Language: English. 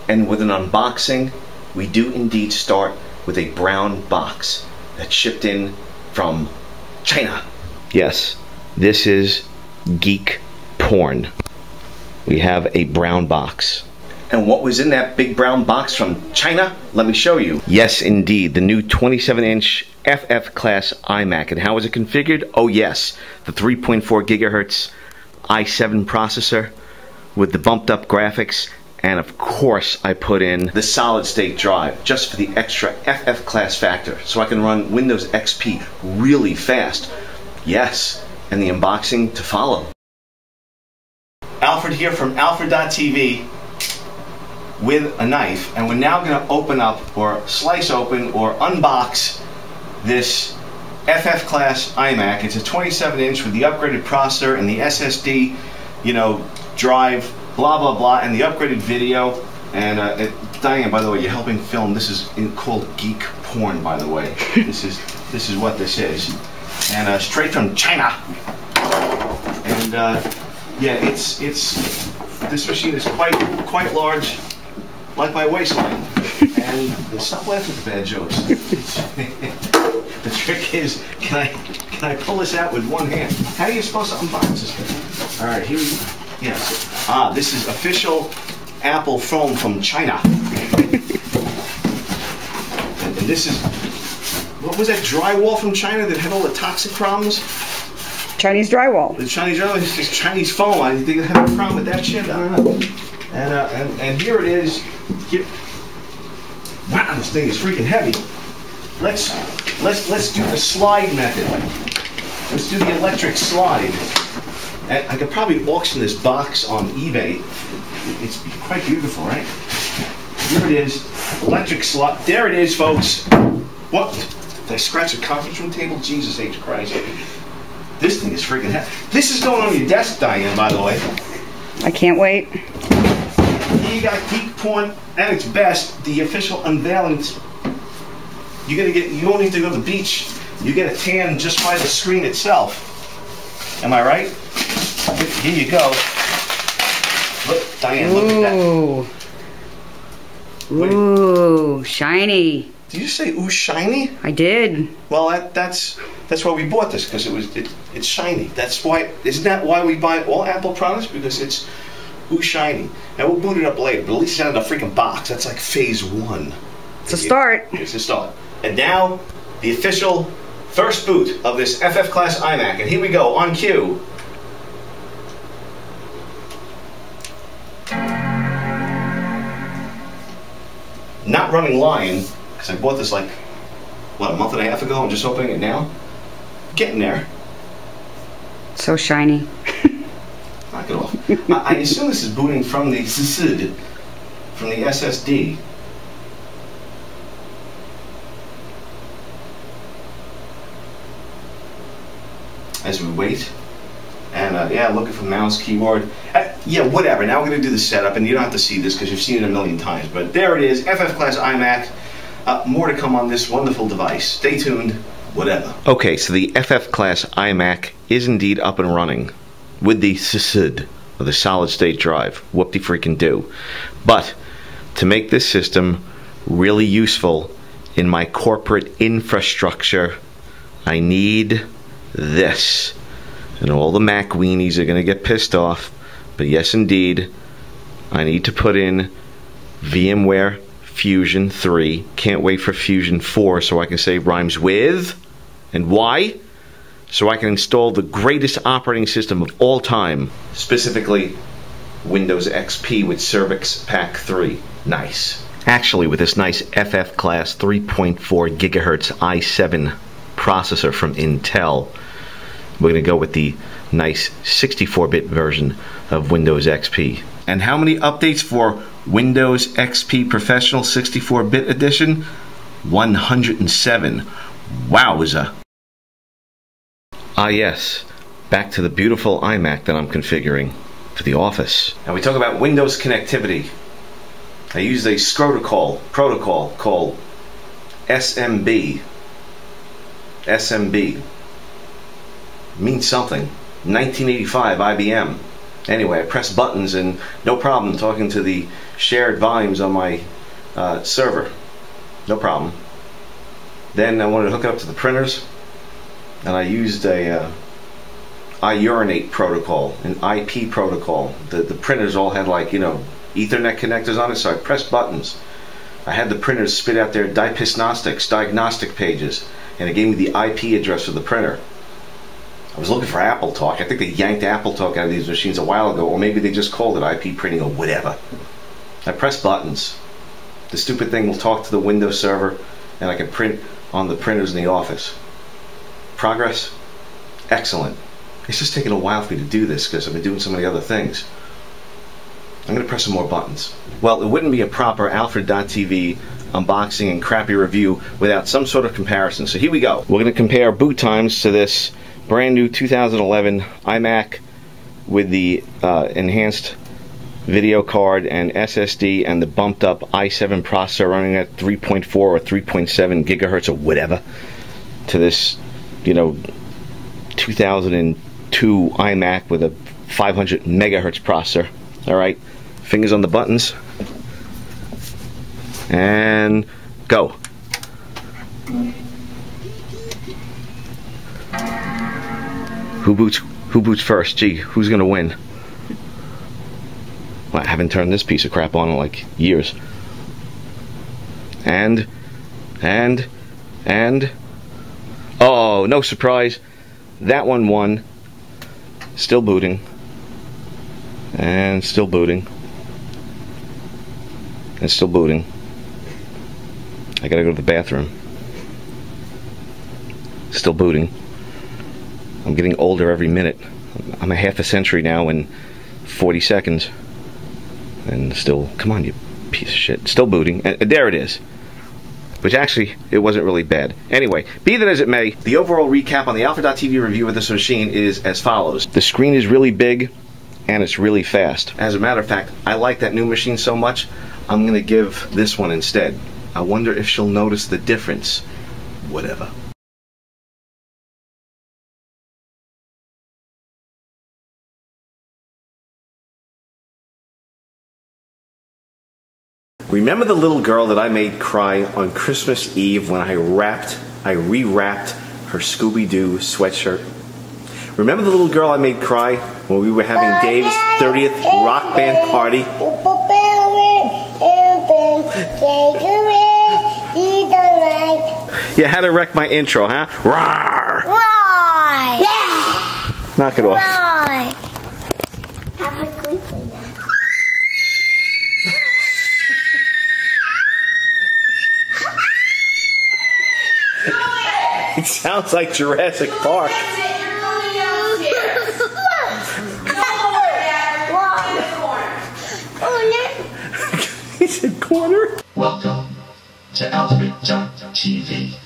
And with an unboxing, we do indeed start with a brown box that shipped in from China. Yes, this is geek porn. We have a brown box. And what was in that big brown box from China? Let me show you. Yes, indeed, the new 27-inch FF class iMac. And how is it configured? Oh yes, the 3.4 gigahertz i7 processor with the bumped up graphics. And of course, I put in the solid state drive just for the extra FF class factor, so I can run Windows XP really fast. Yes, and the unboxing to follow. Alfred here from Alfred.tv with a knife, and we're now going to open up, or slice open, or unbox this FF class iMac. It's a 27-inch with the upgraded processor and the SSD, drive, blah blah blah, and the upgraded video. And Diane, by the way, you're helping film. This is called geek porn, by the way. This is what this is, and straight from China. And yeah, it's this machine is quite large, like my waistline. And stop laughing at the bad jokes. The trick is, can I pull this out with one hand? How are you supposed to unbox this thing? All right, here we go. Yes. This is official Apple phone from China. And this is, what was that drywall from China that had all the toxic problems? Chinese drywall. The Chinese drywall is just Chinese foam. I think they have a problem with that shit. I don't know. And here it is. Wow, this thing is freaking heavy. Let's do the slide method. Let's do the electric slide. And I could probably auction this box on eBay. It's quite beautiful, right? Here it is, electric slide. There it is, folks. What? Did I scratch a conference room table? Jesus H. Christ. This thing is freaking heavy. This is going on your desk, Diane, by the way. I can't wait. Here you got geek porn at its best, the official unveiling. You don't need to go to the beach. You get a tan just by the screen itself. Am I right? Here you go. Look, Diane, look at that. Ooh, shiny. Did you say ooh shiny? I did. Well, that's why we bought this, because it's shiny. That's why. Isn't that why we buy all Apple products? Because it's ooh shiny. Now we'll boot it up later, but at least it's out of the freaking box. That's like phase one. It's a start. It's a start. And now the official first boot of this FF class iMac. And here we go on cue. Not running Lion, because I bought this like, what, a month and a half ago. I'm just opening it now. Getting there. So shiny. Knock it off. I assume this is booting from the SSD, from the SSD. As we wait. And yeah, looking for mouse, keyboard. Yeah, whatever. Now we're going to do the setup, and you don't have to see this because you've seen it a million times. But there it is, FF class iMac. More to come on this wonderful device. Stay tuned, whatever. Okay, so the FF class iMac is indeed up and running with the SSD, or the solid state drive. Whoop-de-freaking-do. But to make this system really useful in my corporate infrastructure, I need this. And all the Mac weenies are going to get pissed off. But yes, indeed, I need to put in VMware Fusion 3. Can't wait for Fusion 4 so I can say rhymes with. And why? So I can install the greatest operating system of all time. Specifically, Windows XP with Cervix Pack 3. Nice. Actually, with this nice FF class 3.4 gigahertz i7 processor from Intel, we're going to go with the nice 64-bit version of Windows XP. And how many updates for Windows XP Professional 64-bit edition? 107. Wowza. Ah yes, back to the beautiful iMac that I'm configuring for the office. Now we talk about Windows connectivity. I use a protocol called SMB. SMB. Means something. 1985 IBM. Anyway, I press buttons and no problem talking to the shared volumes on my server. No problem. Then I wanted to hook it up to the printers, and I used a iUrinate protocol, an IP protocol. The printers all had, like, you know, Ethernet connectors on it, so I pressed buttons. I had the printers spit out their diagnostic pages, and it gave me the IP address of the printer. I was looking for AppleTalk. I think they yanked AppleTalk out of these machines a while ago, or maybe they just called it IP printing or whatever. I pressed buttons. The stupid thing will talk to the Windows server, and I can print on the printers in the office. Progress? Excellent. It's just taking a while for me to do this because I've been doing so many other things. I'm going to press some more buttons. Well, it wouldn't be a proper Alfred.tv unboxing and crappy review without some sort of comparison. So here we go. We're going to compare boot times to this brand new 2011 iMac with the enhanced video card and SSD and the bumped up i7 processor running at 3.4 or 3.7 gigahertz or whatever, to this, you know, 2002 iMac with a 500 megahertz processor. Alright, fingers on the buttons and go. Who boots first? Gee, who's gonna win? Well, I haven't turned this piece of crap on in like years. And oh, no surprise, that one won. Still booting. And still booting. And still booting. I gotta go to the bathroom. Still booting. I'm getting older every minute. I'm a half a century now in 40 seconds. And still, come on, you piece of shit. Still booting. And there it is. Which actually, it wasn't really bad. Anyway, be that as it may, the overall recap on the Alfred.tv review of this machine is as follows. The screen is really big, and it's really fast. As a matter of fact, I like that new machine so much, I'm going to give this one instead. I wonder if she'll notice the difference. Whatever. Remember the little girl that I made cry on Christmas Eve when I rewrapped her Scooby-Doo sweatshirt? Remember the little girl I made cry when we were having Dave's 30th rock band party? You had to wreck my intro, huh? Rawr! Roar! Yeah! Knock it off. Roar! Have a good one. It sounds like Jurassic Park. He said corner. Welcome to Alfred.tv.